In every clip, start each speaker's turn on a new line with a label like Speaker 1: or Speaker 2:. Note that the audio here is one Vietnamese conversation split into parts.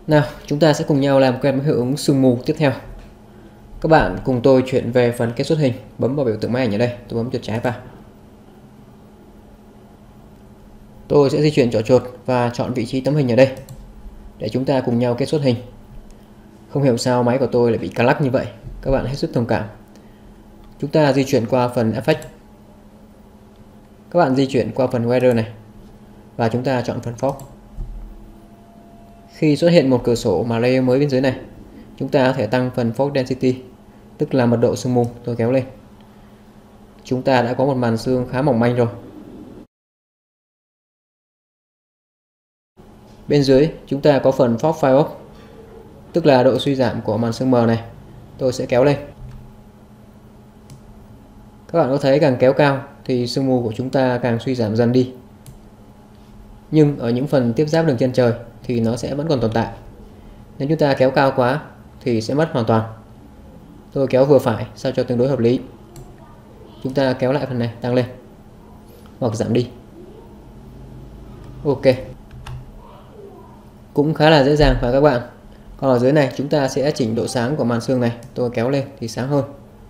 Speaker 1: Nào, chúng ta sẽ cùng nhau làm quen với hiệu ứng sương mù tiếp theo. Các bạn cùng tôi chuyển về phần kết xuất hình, bấm vào biểu tượng máy ảnh ở đây, tôi bấm chuột trái vào. Tôi sẽ di chuyển chọn chuột và chọn vị trí tấm hình ở đây để chúng ta cùng nhau kết xuất hình. Không hiểu sao máy của tôi lại bị cà lắc như vậy, các bạn hết sức thông cảm. Chúng ta di chuyển qua phần Effect. Các bạn di chuyển qua phần Weather này và chúng ta chọn phần Fog. Khi xuất hiện một cửa sổ mà layer mới bên dưới này, chúng ta có thể tăng phần Fog Density, tức là mật độ sương mù. Tôi kéo lên. Chúng ta đã có một màn sương khá mỏng manh rồi. Bên dưới chúng ta có phần Fog Fire Off, tức là độ suy giảm của màn sương mờ này. Tôi sẽ kéo lên. Các bạn có thấy càng kéo cao thì sương mù của chúng ta càng suy giảm dần đi. Nhưng ở những phần tiếp giáp đường chân trời thì nó sẽ vẫn còn tồn tại. Nếu chúng ta kéo cao quá thì sẽ mất hoàn toàn. Tôi kéo vừa phải sao cho tương đối hợp lý. Chúng ta kéo lại phần này, tăng lên hoặc giảm đi. Ok. Cũng khá là dễ dàng phải các bạn. Còn ở dưới này chúng ta sẽ chỉnh độ sáng của màn sương này. Tôi kéo lên thì sáng hơn.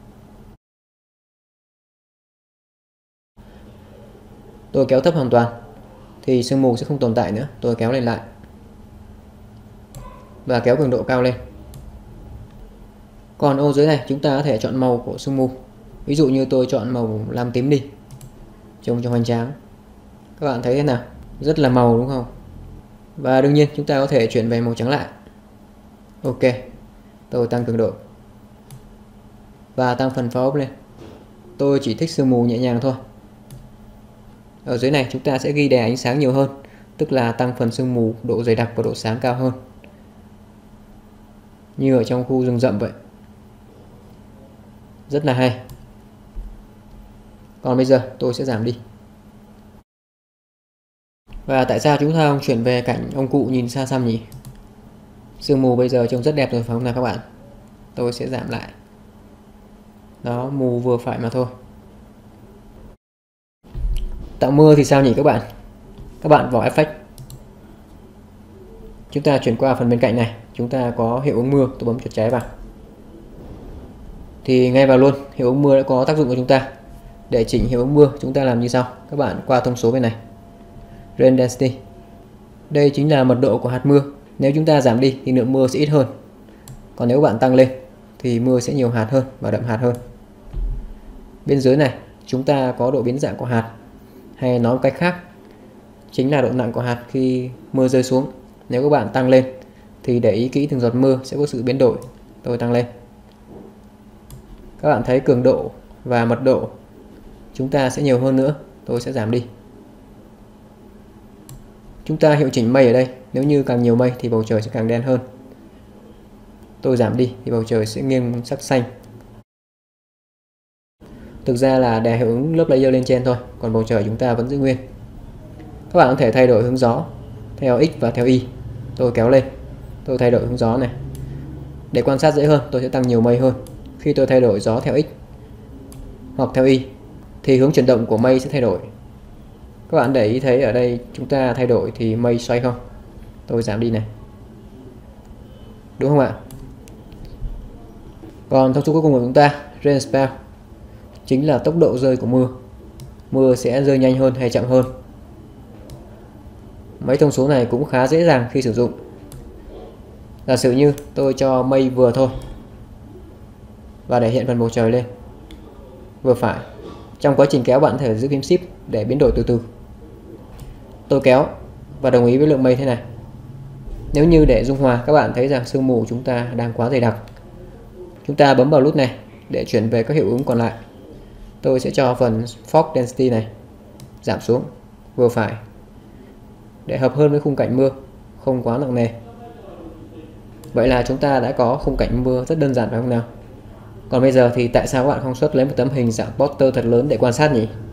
Speaker 1: Tôi kéo thấp hoàn toàn thì sương mù sẽ không tồn tại nữa. Tôi kéo lên lại và kéo cường độ cao lên. Còn ô dưới này chúng ta có thể chọn màu của sương mù. Ví dụ như tôi chọn màu lam tím đi, trông cho hoành tráng. Các bạn thấy thế nào? Rất là màu đúng không? Và đương nhiên chúng ta có thể chuyển về màu trắng lại. Ok. Tôi tăng cường độ và tăng phần fog lên. Tôi chỉ thích sương mù nhẹ nhàng thôi. Ở dưới này chúng ta sẽ ghi đè ánh sáng nhiều hơn, tức là tăng phần sương mù, độ dày đặc và độ sáng cao hơn, như ở trong khu rừng rậm vậy. Rất là hay. Còn bây giờ tôi sẽ giảm đi. Và tại sao chúng ta không chuyển về cảnh ông cụ nhìn xa xăm nhỉ? Sương mù bây giờ trông rất đẹp rồi phải không nào các bạn? Tôi sẽ giảm lại. Đó, mù vừa phải mà thôi. Tạo mưa thì sao nhỉ các bạn? Các bạn vào Effect. Chúng ta chuyển qua phần bên cạnh này. Chúng ta có hiệu ứng mưa. Tôi bấm chuột trái vào. Thì ngay vào luôn, hiệu ứng mưa đã có tác dụng của chúng ta. Để chỉnh hiệu ứng mưa, chúng ta làm như sau. Các bạn qua thông số bên này. Rain Density. Đây chính là mật độ của hạt mưa. Nếu chúng ta giảm đi thì lượng mưa sẽ ít hơn. Còn nếu bạn tăng lên thì mưa sẽ nhiều hạt hơn và đậm hạt hơn. Bên dưới này chúng ta có độ biến dạng của hạt, hay nói một cách khác chính là độ nặng của hạt khi mưa rơi xuống. Nếu các bạn tăng lên thì để ý kỹ từng giọt mưa sẽ có sự biến đổi. Tôi tăng lên. Các bạn thấy cường độ và mật độ chúng ta sẽ nhiều hơn nữa. Tôi sẽ giảm đi. Chúng ta hiệu chỉnh mây ở đây. Nếu như càng nhiều mây thì bầu trời sẽ càng đen hơn. Tôi giảm đi thì bầu trời sẽ nghiêng sắc xanh. Thực ra là đè hiệu ứng lớp layer lên trên thôi, còn bầu trời chúng ta vẫn giữ nguyên. Các bạn có thể thay đổi hướng gió theo X và theo Y. Tôi kéo lên. Tôi thay đổi hướng gió này. Để quan sát dễ hơn, tôi sẽ tăng nhiều mây hơn. Khi tôi thay đổi gió theo X hoặc theo Y thì hướng chuyển động của mây sẽ thay đổi. Các bạn để ý thấy ở đây chúng ta thay đổi thì mây xoay không? Tôi giảm đi này. Đúng không ạ? Còn thông số cuối cùng của chúng ta, Rain Spell, chính là tốc độ rơi của mưa. Mưa sẽ rơi nhanh hơn hay chậm hơn. Mấy thông số này cũng khá dễ dàng khi sử dụng. Giả sử như tôi cho mây vừa thôi và để hiện phần bầu trời lên vừa phải. Trong quá trình kéo bạn có thể giữ phím Shift để biến đổi từ từ. Tôi kéo và đồng ý với lượng mây thế này. Nếu như để dung hòa, các bạn thấy rằng sương mù chúng ta đang quá dày đặc. Chúng ta bấm vào nút này để chuyển về các hiệu ứng còn lại. Tôi sẽ cho phần Fog Density này giảm xuống vừa phải để hợp hơn với khung cảnh mưa, không quá nặng nề. Vậy là chúng ta đã có khung cảnh mưa rất đơn giản phải không nào? Còn bây giờ thì tại sao các bạn không xuất lấy một tấm hình dạng poster thật lớn để quan sát nhỉ?